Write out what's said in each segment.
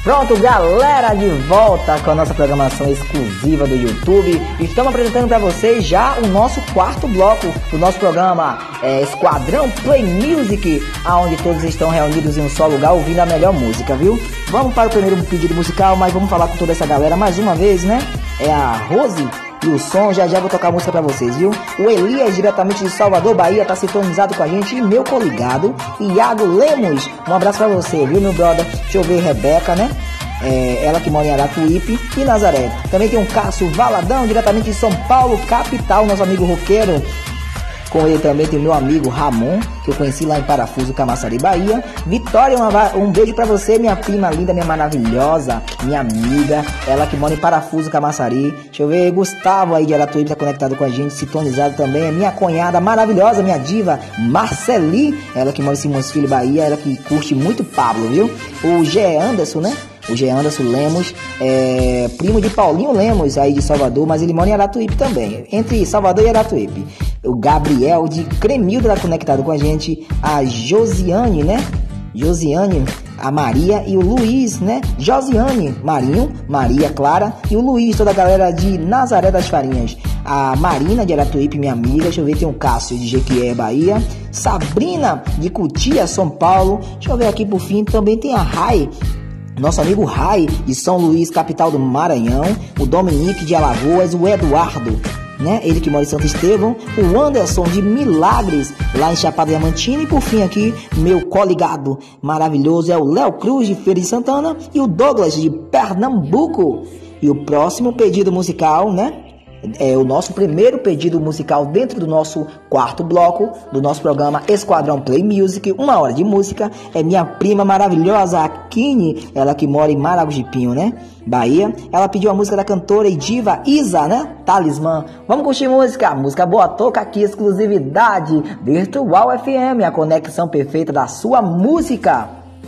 Pronto, galera, de volta com a nossa programação exclusiva do YouTube. Estamos apresentando para vocês já o nosso quarto bloco do nosso programa Esquadrão Play Music, onde todos estão reunidos em um só lugar ouvindo a melhor música, viu? Vamos para o primeiro pedido musical, mas vamos falar com toda essa galera mais uma vez, né? É a Rose e o som, já vou tocar a música pra vocês, viu? O Elias, diretamente de Salvador, Bahia, tá sintonizado com a gente. E meu coligado, Iago Lemos, um abraço pra você, viu, meu brother? Deixa eu ver, Rebeca, né? Ela que mora em Aratuípe e Nazaré. Também tem um Cássio Valadão, diretamente de São Paulo, capital, nosso amigo roqueiro. Com ele também tem meu amigo Ramon, que eu conheci lá em Parafuso, Camaçari, Bahia. Vitória, um beijo pra você, minha prima linda, minha maravilhosa, minha amiga. Ela que mora em Parafuso, Camaçari. Deixa eu ver, Gustavo aí de Aratuípe tá conectado com a gente, sintonizado também. Minha cunhada maravilhosa, minha diva, Marceli. Ela que mora em Simões Filho, Bahia. Ela que curte muito Pablo, viu? O G. Anderson, né? O G. Anderson Lemos, primo de Paulinho Lemos, aí de Salvador, mas ele mora em Aratuípe também, entre Salvador e Aratuípe. O Gabriel de Cremildo tá conectado com a gente, a Josiane, né? Josiane, a Maria e o Luiz, né? Josiane, Marinho, Maria Clara e o Luiz, toda a galera de Nazaré das Farinhas. A Marina de Aratuípe, minha amiga. Deixa eu ver, tem o Cássio de Jequié, Bahia. Sabrina de Cutia, São Paulo. Deixa eu ver aqui por fim, também tem a Rai, nosso amigo Rai de São Luís, capital do Maranhão. O Dominique de Alagoas, o Eduardo, né? Ele que mora em Santo Estevão. O Anderson de Milagres, lá em Chapada Diamantina. E por fim aqui, meu coligado maravilhoso é o Léo Cruz de Feira de Santana e o Douglas de Pernambuco. E o próximo pedido musical, né? É o nosso primeiro pedido musical dentro do nosso quarto bloco do nosso programa Esquadrão Play Music, 1 hora de música. É minha prima maravilhosa, a Kine, ela que mora em Maragogi-Pinho, né? Bahia. Ela pediu a música da cantora e diva Isa, né? Talismã. Vamos curtir música boa, toca aqui, exclusividade Virtual FM, a conexão perfeita da sua música.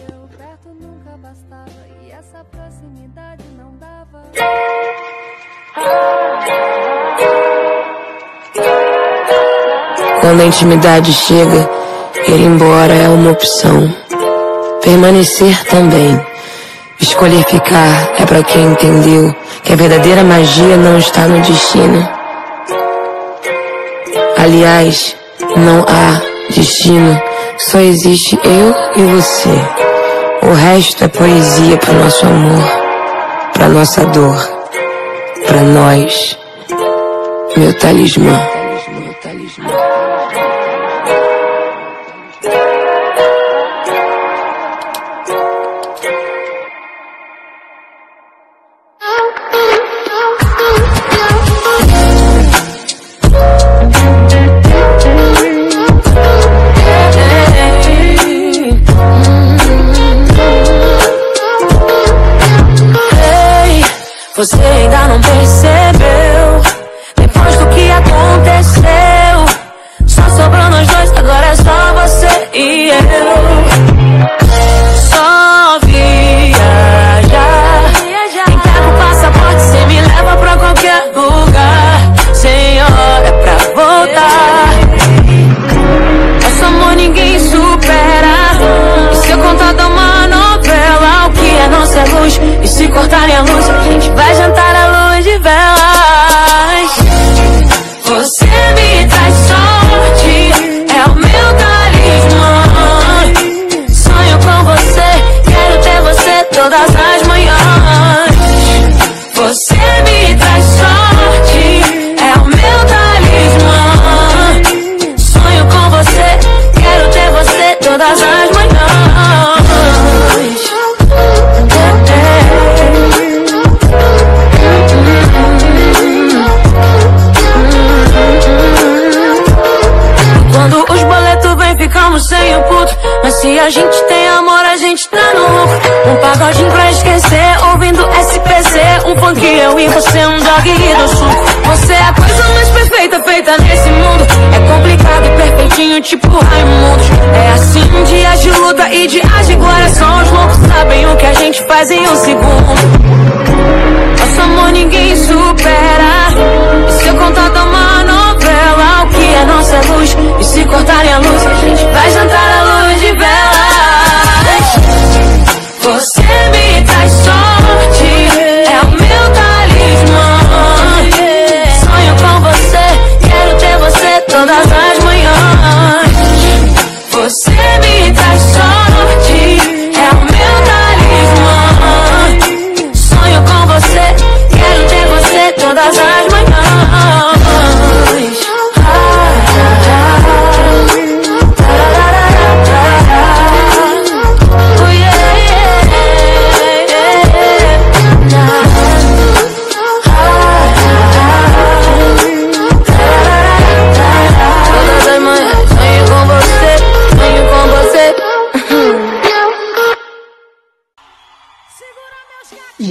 Quando a intimidade chega, ir embora é uma opção. Permanecer também. Escolher ficar é pra quem entendeu que a verdadeira magia não está no destino. Aliás, não há destino, só existe eu e você. O resto é poesia pro nosso amor, pra nossa dor, pra nós. Meu talismã. Você ainda não percebeu, depois do que aconteceu, só sobrou nós dois, agora é só você e eu. Só viajar, entrega o passaporte, cê me leva pra qualquer lugar, sem hora pra voltar. Nosso amor ninguém supera, e se eu contar de uma novela, o que é nossa luz, e se cortarem a luz, a gente vai jantar à luz de velas. Você me traz sorte, é o meu talismã. Sonho com você, quero ter você todas as manhãs. Você me traz sorte, é o meu talismã. Sonho com você, quero ter você todas as manhãs. Quando os boletos vêm, ficamos sem o puto. Mas se a gente tem amor, a gente tá no lucro. Um pagodinho pra esquecer, ouvindo SPC. Um funk eu e você, um dog e do suco. Você é a coisa mais perfeita feita nesse mundo. É complicado e perfeitinho, tipo Raimundo. É assim, dias de luta e dias de glória. Só os loucos sabem o que a gente faz em um segundo. Nosso amor ninguém supera, e se eu contar de uma novela, o que é nossa luz, e se cortarem a luz, a gente vai jantar à luz de velas. Você me traz sorte.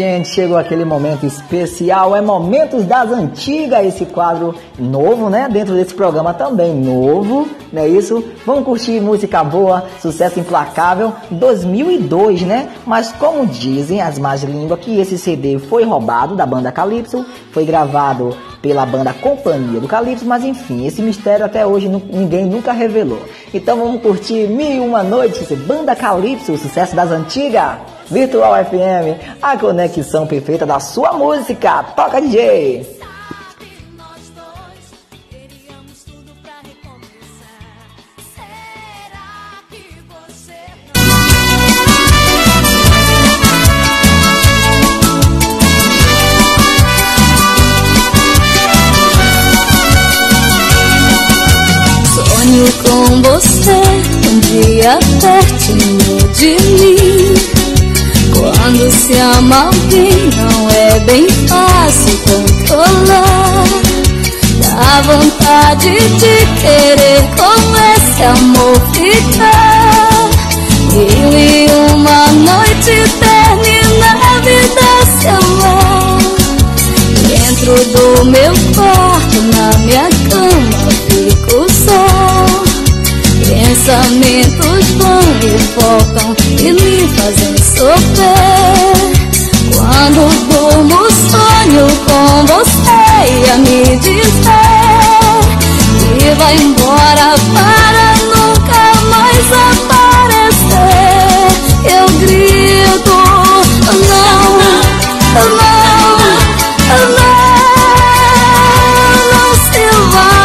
gente, chegou aquele momento especial, é Momentos das Antigas, esse quadro novo, né? Dentro desse programa também novo, não é isso? Vamos curtir música boa, sucesso implacável, 2002, né? Mas como dizem as más línguas que esse CD foi roubado da banda Calypso, foi gravado pela banda Companhia do Calypso, mas enfim, esse mistério até hoje ninguém nunca revelou. Então vamos curtir 1001 Noites, banda Calypso, sucesso das antigas. Virtual FM, a conexão perfeita da sua música. Toca, DJ! Sonho com você, um dia pertinho de mim. Quando se ama alguém não é bem fácil controlar. Dá vontade de querer com esse amor ficar. E uma noite termina a vida se amar. Dentro do meu quarto, na minha cama, fico só. Pensamentos vão e voltam e me fazem sofrer. Quando durmo, sonho com você a me dizer que vai embora para nunca mais aparecer. Eu grito, não, não, não, não se vá.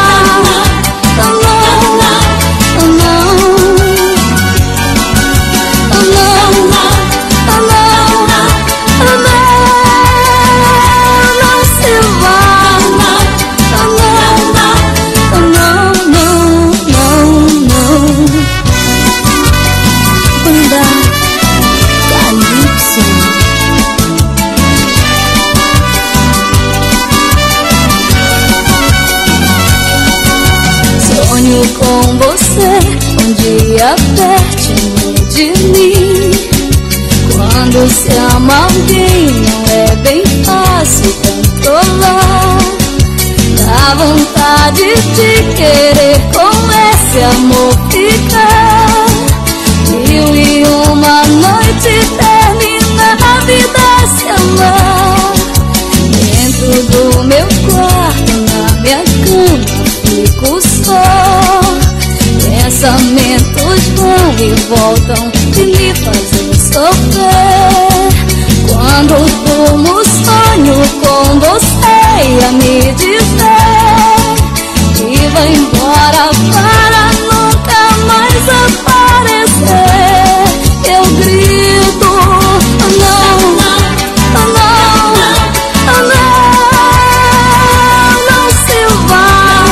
Com você, um dia pertinho de mim. Quando se ama alguém não é bem fácil controlar. Dá vontade de querer com esse amor ficar. E uma noite termina a vida se amar. Dentro do meu quarto, na minha cama, fico só. Pensamentos vão e voltam e me fazem sofrer. Quando durmo, sonho com você a me dizer que vai embora para nunca mais aparecer. Eu grito, não, não, não, não se vá.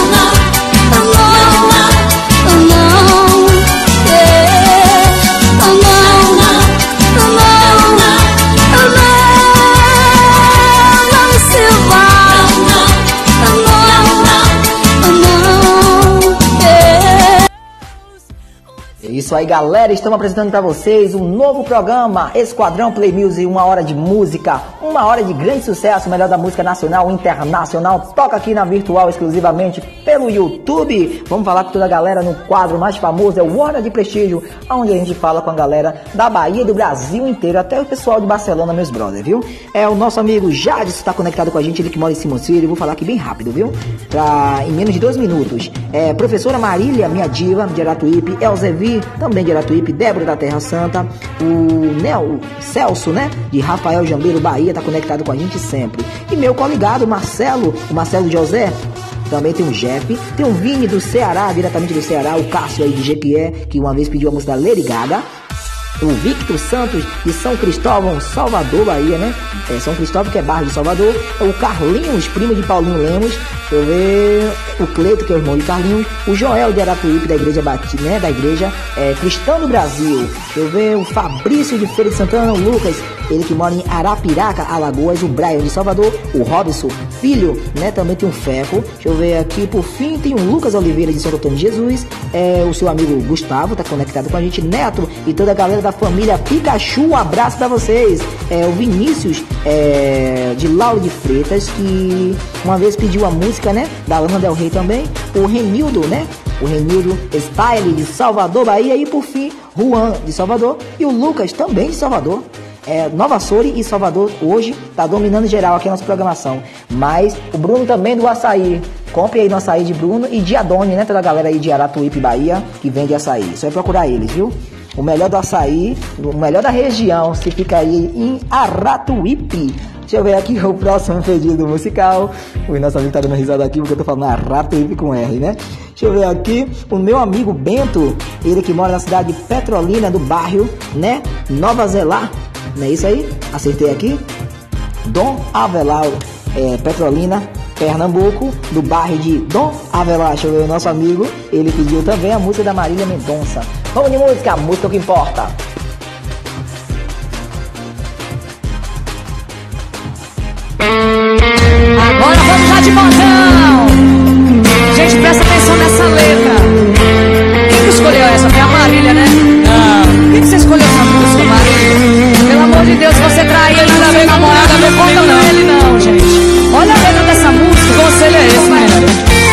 Isso aí, galera, estamos apresentando para vocês um novo programa, Esquadrão Play Music, 1 hora de música, 1 hora de grande sucesso, melhor da música nacional e internacional, toca aqui na Virtual exclusivamente pelo YouTube. Vamos falar com toda a galera no quadro mais famoso, é o Hora de Prestígio, onde a gente fala com a galera da Bahia e do Brasil inteiro, até o pessoal de Barcelona, meus brothers, viu? É o nosso amigo Jadson está conectado com a gente, ele que mora em Simões Filho, vou falar aqui bem rápido, viu? Em menos de 2 minutos. Professora Marília, minha diva, de Aratuípe, Elzevi, também de Aratuípe, Débora da Terra Santa, o Celso, né, de Rafael Jambeiro, Bahia, tá conectado com a gente sempre. E meu coligado, o Marcelo José, também tem o Jeff, tem o Vini do Ceará, diretamente do Ceará, o Cássio aí de Jequié, que uma vez pediu a música da Lady Gaga. O Victor Santos de São Cristóvão, Salvador, Bahia, né? São Cristóvão, que é bairro de Salvador. O Carlinhos, primo de Paulinho Lemos. Deixa eu ver. O Cleito, que é o irmão de Carlinhos. O Joel de Aratuípe, da Igreja Batista, né? Da Igreja Cristã do Brasil. Deixa eu ver. O Fabrício de Feira de Santana. O Lucas, ele que mora em Arapiraca, Alagoas. O Brian de Salvador. O Robson, filho, né? Também tem um Feco. Deixa eu ver aqui. Por fim, tem o Lucas Oliveira de Santo Antônio de Jesus. O seu amigo Gustavo, tá conectado com a gente. Neto e toda a galera da família Pikachu, um abraço pra vocês. O Vinícius de Lauro de Freitas, que uma vez pediu a música, né, da Lana Del Rey também. O Renildo, né, o Renildo Style de Salvador, Bahia. E por fim, Juan de Salvador. E o Lucas também de Salvador. Nova Açores e Salvador hoje tá dominando geral aqui a nossa programação. Mas o Bruno também do açaí. Compre aí no açaí de Bruno e de Adone, né? Toda a galera aí de Aratuípe, Bahia, que vende açaí. Só é procurar eles, viu? O melhor do açaí, o melhor da região, se fica aí em Aratuípe. Deixa eu ver aqui o próximo pedido musical. O nosso amigo tá dando risada aqui porque eu tô falando Aratuípe com R, né? Deixa eu ver aqui. O meu amigo Bento, ele que mora na cidade de Petrolina, do bairro, né? Nova Zelá. Não é isso aí? Acertei aqui. Dom Avelar, Petrolina, Pernambuco, do bairro de Dom Avelar. Deixa eu ver o nosso amigo. Ele pediu também a música da Marília Mendonça. Vamos de música, a música que importa. Agora vamos lá de botão. Gente, presta atenção nessa letra. Quem que escolheu essa? Foi a Marília, né? Não. Quem que você escolheu essa música, Marília? Pelo amor de Deus, você traiu ele, nada a ver namorada, não conta com ele não, gente. Olha a letra dessa música. Que conselho é esse, né?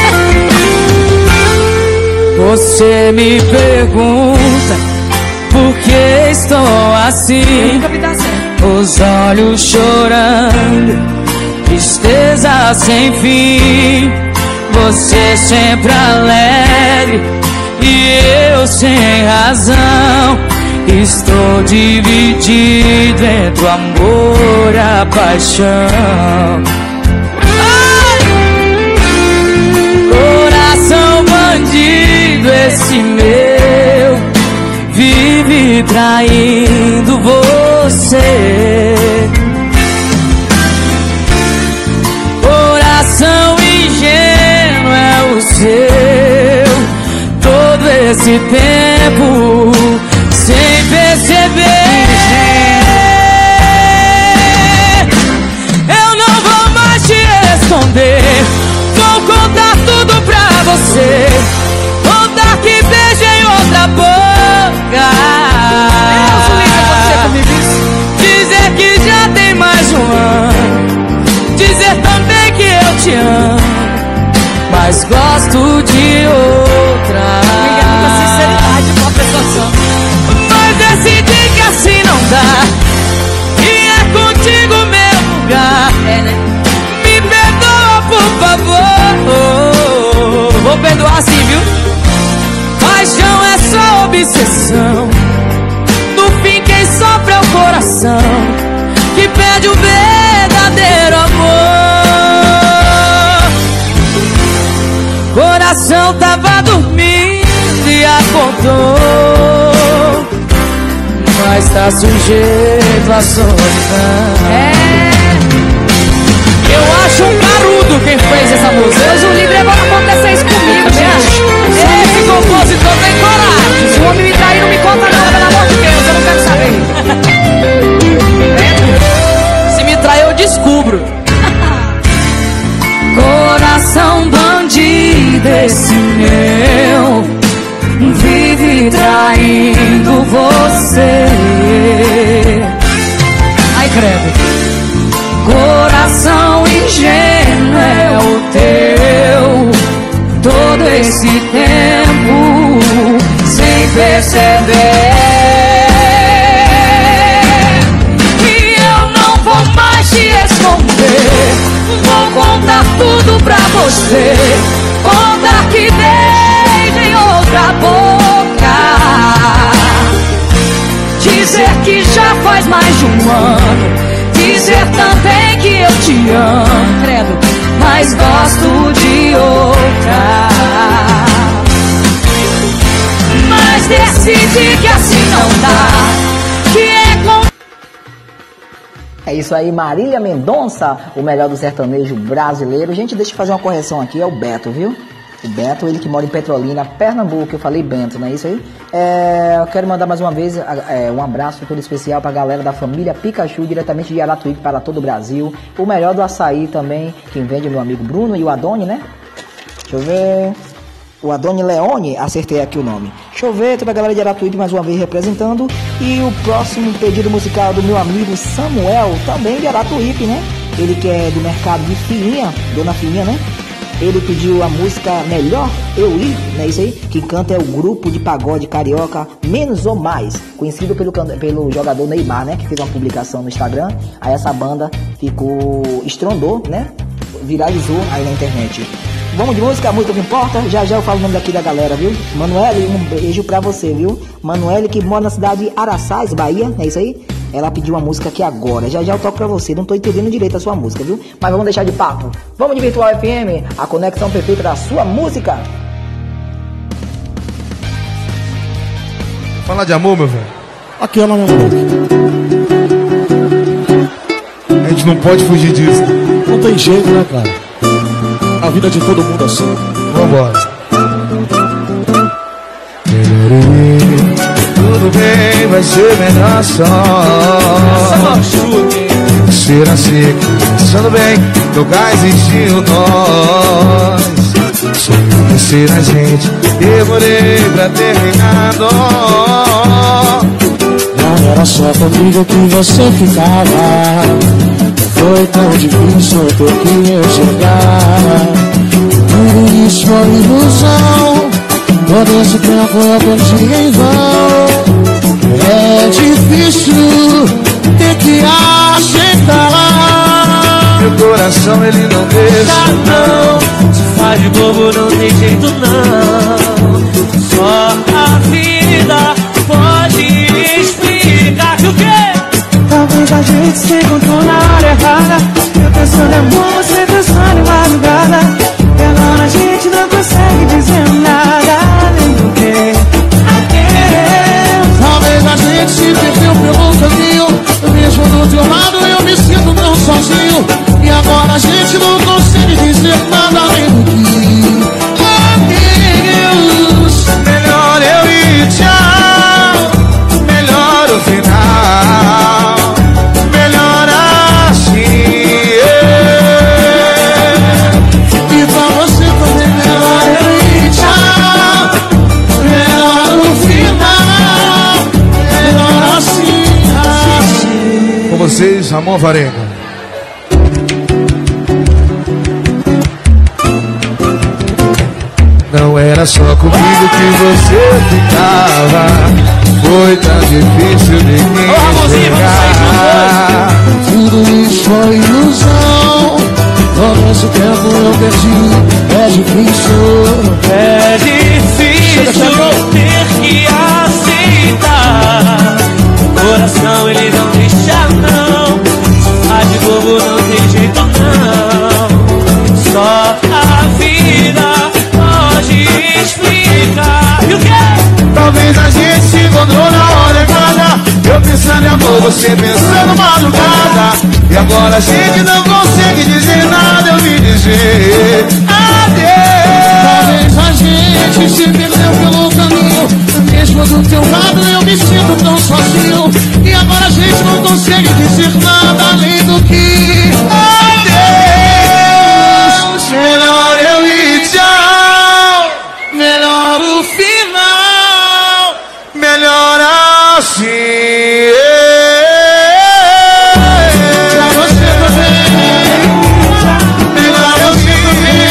Você me pergunta por que estou assim, os olhos chorando, tristeza sem fim. Você sempre alegre e eu sem razão. Estou dividido entre o amor e a paixão. Coração bandido esse meu, vive traindo você. Coração ingênuo é o seu, todo esse tempo sem perceber. Eu não vou mais te esconder, vou contar tudo pra você, contar que beijei outra boca, dizer que já tem mais um ano, dizer também que eu te amo, mas gosto de outra. Muita sinceridade com a pessoa. Mas decidi que assim não dá, e é contigo meu lugar. Né? Me perdoa, por favor. Vou perdoar sim, viu? Paixão é só obsessão, no fim quem sofre é o coração, que pede o verdadeiro amor. Coração tava dormindo e acordou, mas tá sujeito à solidão. Eu acho um carudo quem fez essa música. Deus o livre, agora acontecer isso comigo, gente. Esse compositor tem coragem. Se o homem me trair, não me conta nada, pelo amor de Deus, eu não quero saber. Se me trair, eu descubro. Coração bandido esse meu, vive traindo você. Ai, credo. Coração ingênuo é o teu, todo esse tempo sem perceber. E eu não vou mais te esconder, vou contar tudo pra você, contar que beijo em outra boca, dizer que já faz mais de um ano, dizer também que eu te amo, credo, mas gosto de outra. Mas decidi que assim não dá, que é com... É isso aí, Marília Mendonça, o melhor do sertanejo brasileiro. Gente, deixa eu fazer uma correção aqui, é o Beto, viu? O Beto, ele que mora em Petrolina, Pernambuco. Eu falei Bento, não é isso aí? Eu quero mandar mais uma vez um abraço todo especial pra galera da família Pikachu, diretamente de Aratuípe para todo o Brasil. O melhor do açaí também, quem vende é meu amigo Bruno e o Adone, né? Deixa eu ver... O Adoni Leone, acertei aqui o nome. Deixa eu ver, toda a galera de Aratuípe mais uma vez representando. E o próximo pedido musical do meu amigo Samuel, também de Aratuípe, né? Ele que é do mercado de Filhinha, Dona Filhinha, né? Ele pediu a música Melhor Eu Ir, né? Isso aí, que canta é o grupo de pagode carioca Menos ou Mais, conhecido pelo jogador Neymar, né? Que fez uma publicação no Instagram. Aí essa banda estrondou, né? Viralizou aí na internet. Vamos de música, a música que importa. Já já eu falo o nome daqui da galera, viu? Manuele, um beijo pra você, viu? Manuele, que mora na cidade de Araçás, Bahia, é isso aí? Ela pediu uma música aqui agora. Já já eu toco pra você. Não tô entendendo direito a sua música, viu? Mas vamos deixar de papo. Vamos de Virtual FM, a conexão perfeita da sua música. Falar de amor, meu velho. Aquela, meu amor. A gente não pode fugir disso. Não tem jeito, né, cara? A vida de todo mundo assim. Vambora. Tudo bem, vai ser melhor só. Ser assim, pensando bem, nunca existiu nós. Se conhecer a gente, demorei pra terminar. Não era só comigo que você ficava. Foi tão difícil ter que enxergar. Tudo isso foi ilusão. Todo esse tempo eu perdi em vão. É difícil ter que aceitar. Meu coração ele não deixa, não. Se faz de bobo, não tem jeito não. Só a vida pode explicar que o quê? Talvez a gente se encontrou na hora errada. Eu pensando em amor, você pensando em madrugada. Pela hora a gente não consegue dizer nada além do que adeus. Talvez a gente se perdeu pelo caminho. Mesmo do teu lado eu me sinto tão sozinho. E agora a gente não consegue dizer nada além do que adeus. melhor eu ir, tchau. Melhor o final. Melhor assim. E pra você também melhor eu ir, tchau. Melhor o final. Melhor assim, assim. Com vocês, Ramon Varenga. Não era só comigo que você ficava. Foi tão difícil de me enxergar. Tudo isso foi ilusão. Todo esse tempo eu perdi. É difícil ter que aceitar. O coração ele não deixa não. A de bobo não tem jeito não. Só a vida pode explicar. E o quê? Talvez a gente se encontrou na hora errada. Eu pensando em amor, você pensando madrugada. E agora a gente não consegue dizer nada. Eu vim dizer adeus. Talvez a gente se perdeu pelo caminho. Mesmo do teu lado eu me sinto tão sozinho. E agora a gente não consegue dizer nada além do que adeus. Melhor eu ir, tchau. melhor o final. Melhor assim. Pra você também. Melhor eu ir.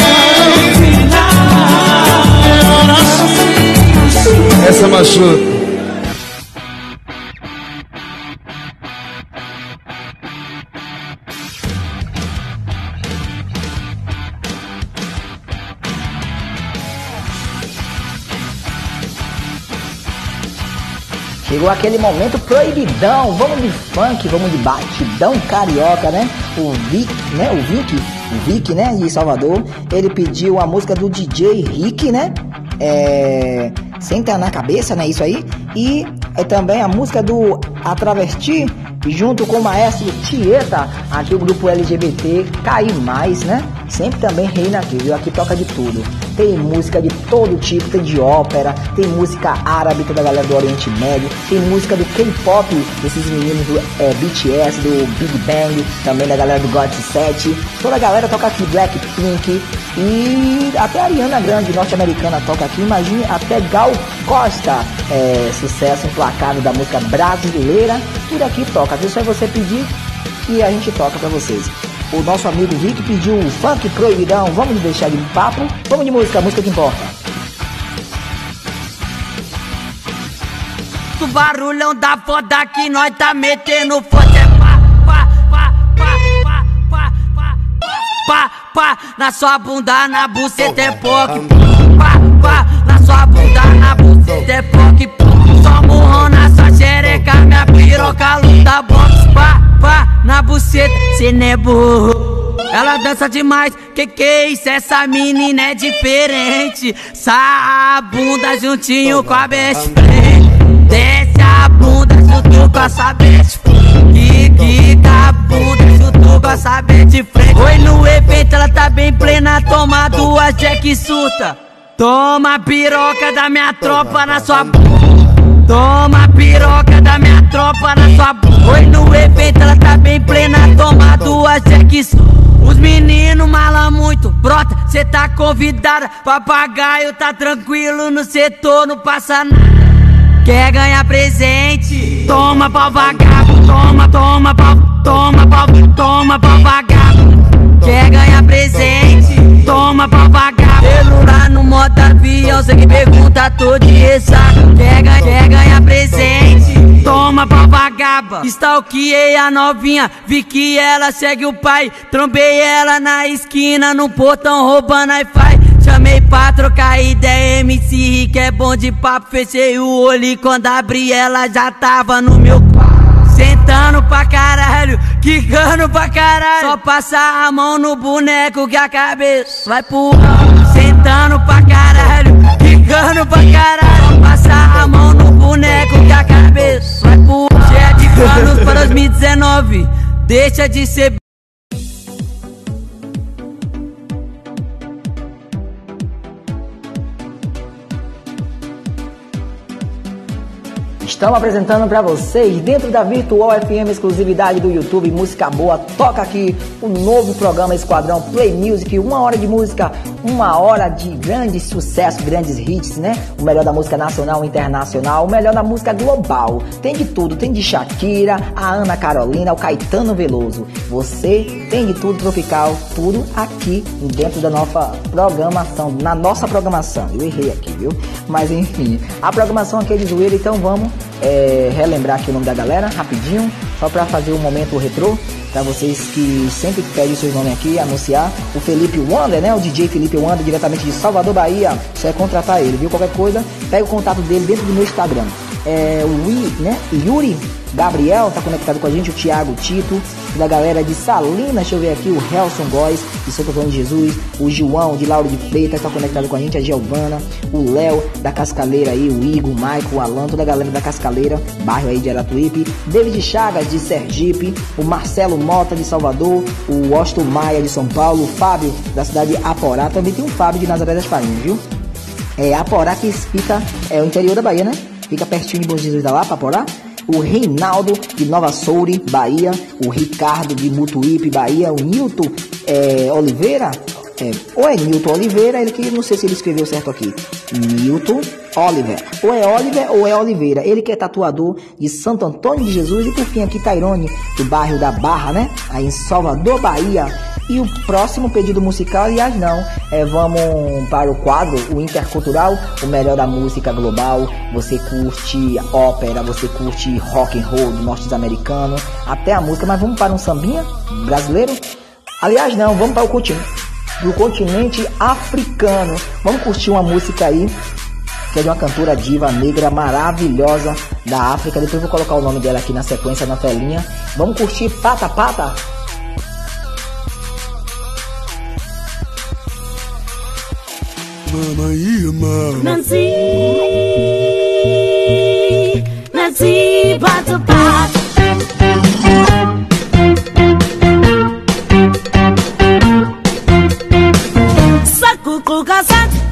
Melhor assim. Essa machuca. Chegou aquele momento proibidão. Vamos de funk, vamos de batidão carioca, né? O Vic, né? De Salvador. Ele pediu a música do DJ Rick, né? Senta na cabeça, né? Isso aí. E também a música do A Travesti, junto com o maestro Tieta, aqui o grupo LGBT Cair Mais, né? Sempre também reina aqui, viu? Aqui toca de tudo. tem música de todo tipo, tem de ópera, tem música árabe, toda a galera do Oriente Médio, tem música do K-pop, desses meninos do BTS, do Big Bang, também da galera do GOT7, toda a galera toca aqui, Blackpink, e até a Ariana Grande, norte-americana, toca aqui, imagine até Gal Costa, sucesso implacável da música brasileira, tudo aqui toca, viu? Só é você pedir e a gente toca pra vocês. O nosso amigo Rick pediu um funk proibidão, vamos deixar de papo, vamos de música, a música que importa. O barulhão da foda que nós tá metendo forte é pá, na sua bunda, na buceta é POC. Pá, na sua bunda, na buceta é POC. Só murrão na sua xereca, minha piroca luta boxe. Pá, na buceta, cê não é burro. Ela dança demais, que é isso? Essa menina é diferente. Sa a bunda juntinho com a best friend. Desce a bunda junto com essa best friend. Quica a bunda junto com essa best friend. Oi, no evento ela tá bem plena. Toma duas Jack surta. Toma a piroca da minha tropa na sua bunda. Toma a piroca da minha tropa na sua bunda. Oi, no evento ela tá bem plena. Toma duas Jack surta. Os meninos malam muito, brota, cê tá convidada. Papagaio tá tranquilo no setor, não passa nada. Quer ganhar presente? Toma pau vagabundo, toma pau vagabundo. Quer ganhar presente? Toma pau vagabundo. Celular no modo avião, cê que pergunta, tô de ressaca. Quer ganhar presente? Toma pau vagaba. Stalkeei a novinha, vi que ela segue o pai. Trombei ela na esquina, no portão roubando Wi-Fi. Chamei pra trocar ideia, MC Rick é bom de papo. Fechei o olho e quando abri ela já tava no meu quarto. Sentando pra caralho, quicando pra caralho. Só passar a mão no boneco que a cabeça vai pro alto. Sentando pra caralho, quicando pra caralho. Só passar a mão no boneco que a cabeça vai pro alto. Cheia de planos para 2019, deixa de ser. Estamos apresentando para vocês, dentro da Virtual FM, exclusividade do YouTube, música boa, toca aqui o novo programa Esquadrão Play Music, 1 hora de música, 1 hora de grandes sucessos, grandes hits, né? O melhor da música nacional e internacional, o melhor da música global, tem de tudo, tem de Shakira, a Ana Carolina, o Caetano Veloso, você tem de tudo tropical, tudo aqui dentro da nossa programação, na nossa programação, eu errei aqui, viu? Mas enfim, a programação aqui é de zoeira, então vamos relembrar aqui o nome da galera, rapidinho, só para fazer um momento retrô, para vocês que sempre pedem seus nomes aqui, anunciar. O Felipe Wander, né? O DJ Felipe Wander, diretamente de Salvador, Bahia. Só é contratar ele, viu? Qualquer coisa, pega o contato dele dentro do meu Instagram. O Yuri Gabriel tá conectado com a gente, o Thiago Tito, da galera de Salinas, deixa eu ver aqui, o Helson Góes, de Santo Antônio de Jesus, o João de Lauro de Freitas tá conectado com a gente, a Giovana, o Léo da Cascaleira aí, o Igor, o Maico, o Alan, toda a galera da Cascaleira, bairro aí de Aratuípe, David Chagas de Sergipe, o Marcelo Mota de Salvador, o Washington Maia de São Paulo, o Fábio da cidade de Aporá, também tem um Fábio de Nazaré das Farinhas, viu? Aporá que fica, o interior da Bahia, né? Fica pertinho de Bom Jesus da Lapa, Aporá. O Reinaldo de Nova Soure, Bahia, o Ricardo de Mutuípe, Bahia, o Nilton Oliveira, ou é Nilton Oliveira, ele que não sei se ele escreveu certo aqui, Nilton Oliver, ou é Oliver ou é Oliveira, ele que é tatuador de Santo Antônio de Jesus, e por fim aqui Tairone, do bairro da Barra, né, aí em Salvador, Bahia. E o próximo pedido musical, aliás não, vamos para o quadro, o Intercultural, o melhor da música global. Você curte ópera, você curte rock and roll do norte-americano, até a música, mas vamos para um sambinha brasileiro? Aliás não, vamos para o continente africano, vamos curtir uma música aí, que é de uma cantora diva negra maravilhosa da África, depois eu vou colocar o nome dela aqui na sequência, na telinha. Vamos curtir Pata Pata? Nancy, Pata Pata. Sacucuca, sac.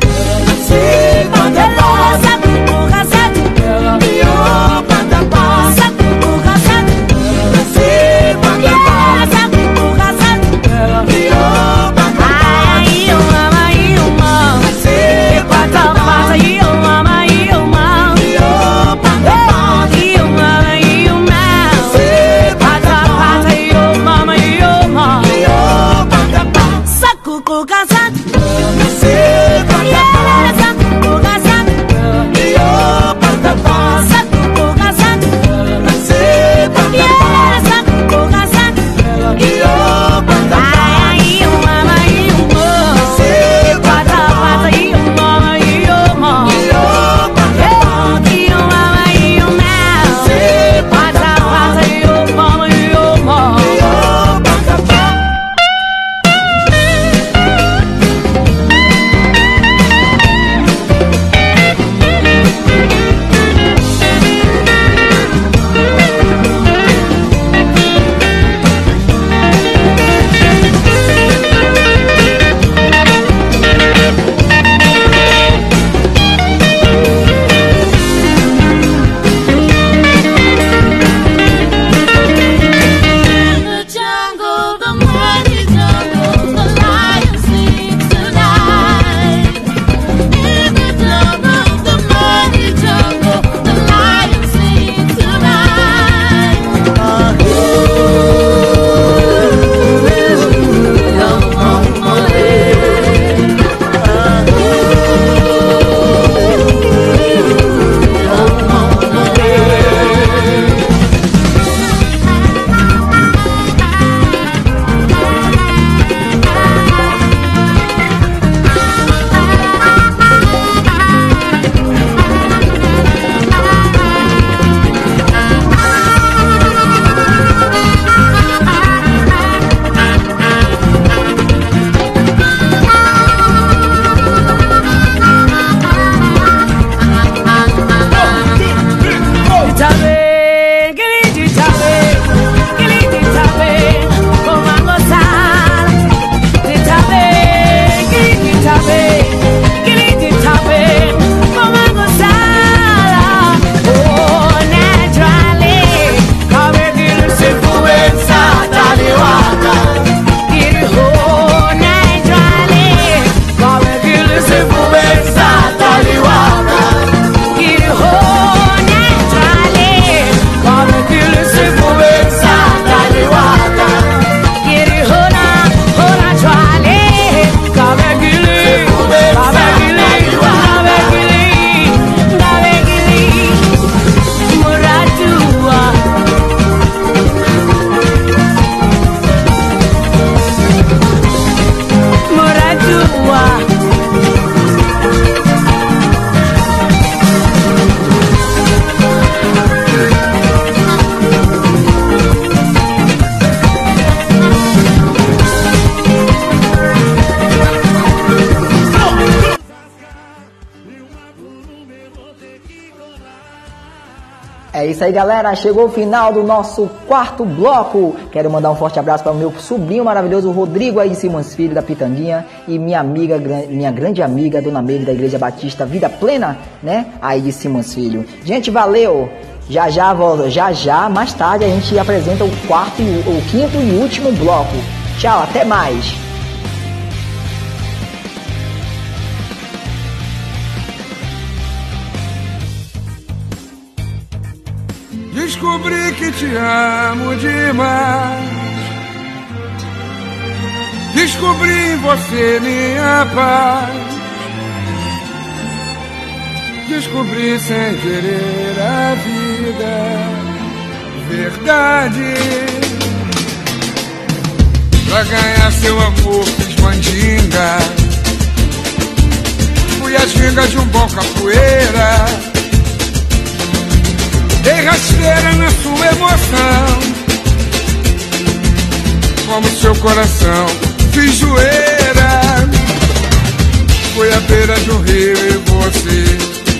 É isso aí, galera, chegou o final do nosso quarto bloco. Quero mandar um forte abraço para o meu sobrinho maravilhoso, Rodrigo aí de Simões Filho, da Pitanguinha, e minha amiga, minha grande amiga, Dona Meire, da Igreja Batista Vida Plena, né, aí de Simões Filho. Gente, valeu! Já volto, já, mais tarde a gente apresenta o quinto e último bloco. Tchau, até mais! Descobri que te amo demais. Descobri em você minha paz. Descobri sem querer a vida, verdade. Pra ganhar seu amor fiz mandinga. Fui as vingas de um bom capoeira. Dei rasteira na sua emoção, como seu coração, fiz zoeira. Foi à beira de um rio e você,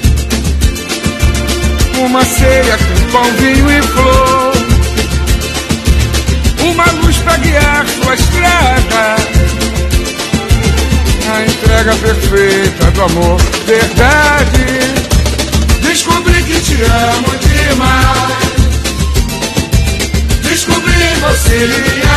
uma ceia com pão, vinho e flor, uma luz pra guiar sua estrada, a entrega perfeita do amor, verdade. Descobri que te amo demais. Descobri em você minha